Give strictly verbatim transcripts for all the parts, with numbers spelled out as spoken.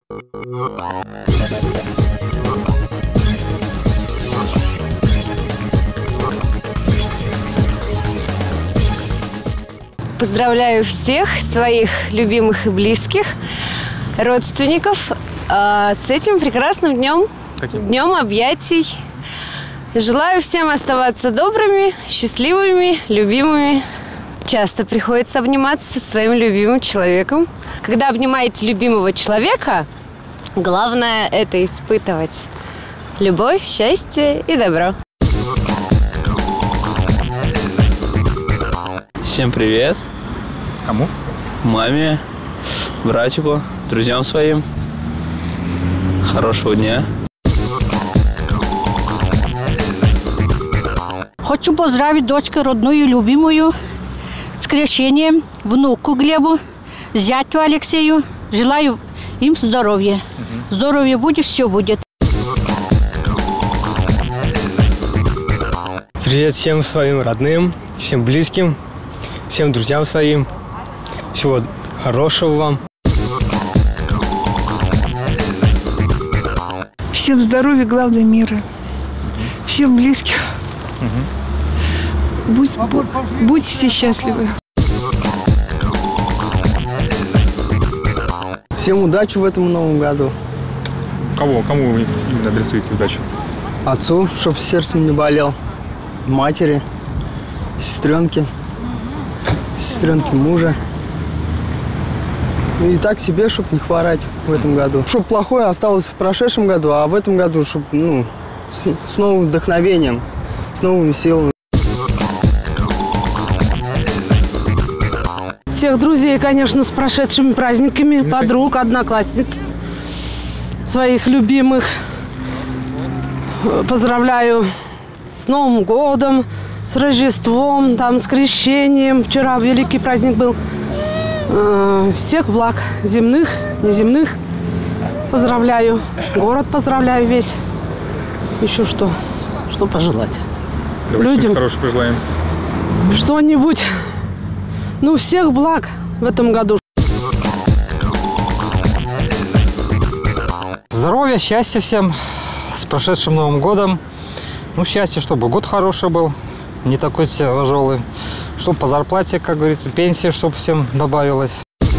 Поздравляю всех своих любимых и близких, родственников э, с этим прекрасным днем, Каким? Днем объятий. Желаю всем оставаться добрыми, счастливыми, любимыми. Часто приходится обниматься со своим любимым человеком. Когда обнимаете любимого человека, главное это испытывать любовь, счастье и добро. Всем привет. Кому? Маме, братику, друзьям своим. Хорошего дня. Хочу поздравить дочку родную, любимую, с крещением, внуку Глебу, зятю Алексею. Желаю им здоровья. Угу. Здоровье будет, все будет. Привет всем своим родным, всем близким, всем друзьям своим. Всего хорошего вам. Всем здоровья, главное мира. Всем близким. Угу. Будь, будь все счастливы. Всем удачи в этом новом году. Кого? Кому вы именно адресуете удачу? Отцу, чтобы сердцем не болел. Матери, сестренке, сестренке мужа. И так себе, чтобы не хворать в этом году. Чтобы плохое осталось в прошедшем году, а в этом году, чтобы, ну, с, с новым вдохновением, с новыми силами. Всех друзей, конечно, с прошедшими праздниками, подруг, одноклассниц, своих любимых. Поздравляю с Новым годом, с Рождеством, там, с крещением. Вчера великий праздник был. Всех благ земных, неземных поздравляю. Город поздравляю весь. Еще что? Что пожелать? Давайте людям хорошего пожелаем. Что-нибудь. Ну, всех благ в этом году. Здоровья, счастья всем. С прошедшим Новым годом. Ну, счастье, чтобы год хороший был. Не такой тяжелый. Чтобы по зарплате, как говорится, пенсия, чтобы всем добавилось.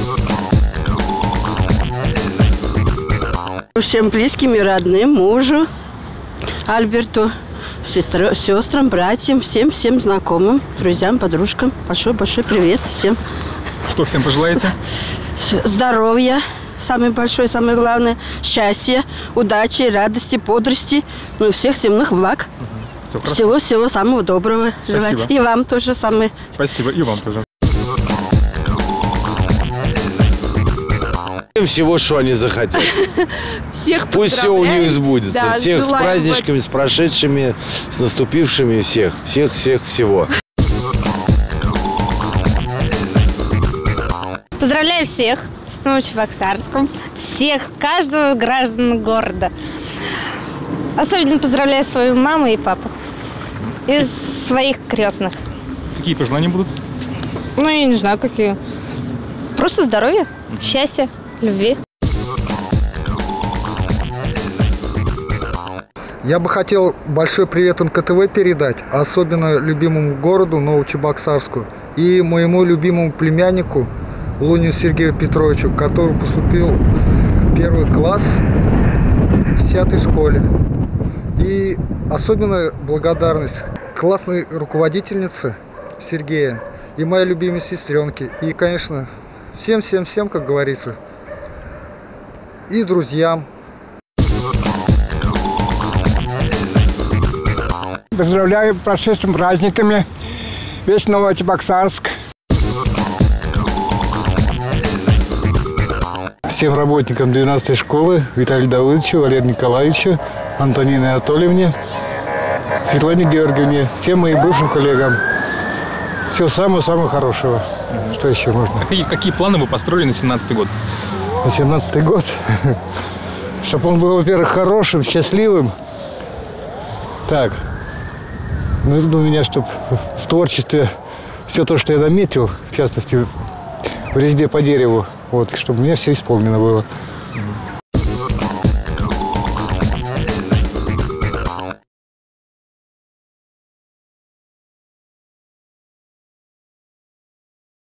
Всем близким и родным, мужу, Альберту, сестрам, сестрам, братьям, всем-всем знакомым, друзьям, подружкам. Большой-большой привет всем. Что всем пожелаете? Здоровья, самое большое, самое главное, счастья, удачи, радости, бодрости, ну и всех земных благ. Всего-всего самого доброго. Желаю. И вам тоже самое. Спасибо, и вам тоже. Всего, что они захотят. Всех Пусть все у них сбудется. Да, всех с праздничками, с прошедшими, с наступившими, всех. Всех, всех, всего. Поздравляю всех с Новочебоксарском. Всех, каждого граждан города. Особенно поздравляю свою маму и папу. Из своих крестных. Какие пожелания будут? Ну, я не знаю, какие. Просто здоровья, mm-hmm. счастья, любви. Я бы хотел большой привет эн ка тэ вэ передать, особенно любимому городу Новочебоксарску и моему любимому племяннику Лунину Сергею Петровичу, который поступил в первый класс в десятой школе. И особенная благодарность классной руководительнице Сергея и моей любимой сестренке. И, конечно, всем-всем-всем, как говорится, и друзьям. Поздравляю с прошедшими праздниками весь Новочебоксарск. Всем работникам двенадцатой школы, Виталию Давыдовичу, Валерию Николаевичу, Антонине Анатольевне, Светлане Георгиевне, всем моим бывшим коллегам. Всего самого-самого хорошего. Что еще можно? А какие, какие планы вы построили на семнадцатый год? На семнадцатый год? Чтобы он был, во-первых, хорошим, счастливым. Так. Ну, у меня, чтобы в творчестве все то, что я наметил, в частности, в резьбе по дереву, вот, чтобы у меня все исполнено было.